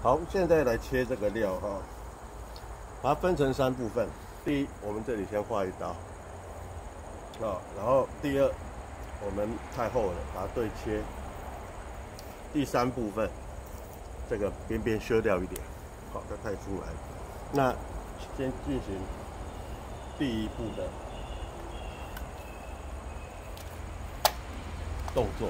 好，现在来切这个料哈，把它分成3部分。第一，我们这里先画一刀，然后第二，我们太厚了，把它对切。第3部分，这个边边削掉一点，好，它太出来。那先进行第1步的动作。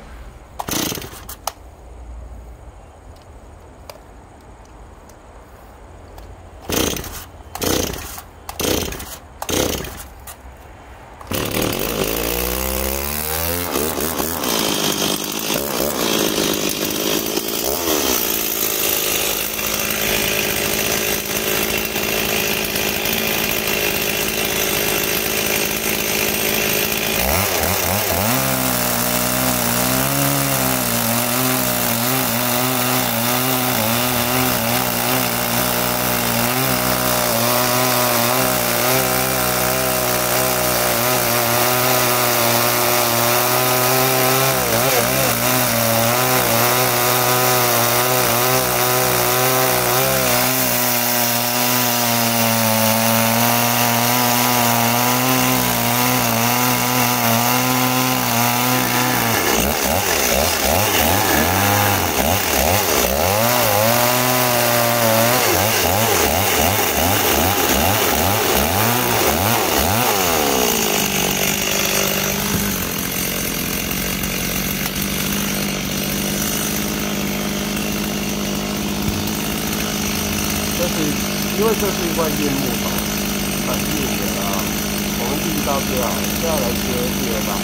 因为这是一块硬木头，很硬的啊。我们第1刀切好，接下来切第2刀。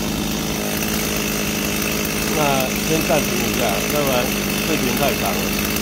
那先暂停一下，要不然视频太长了。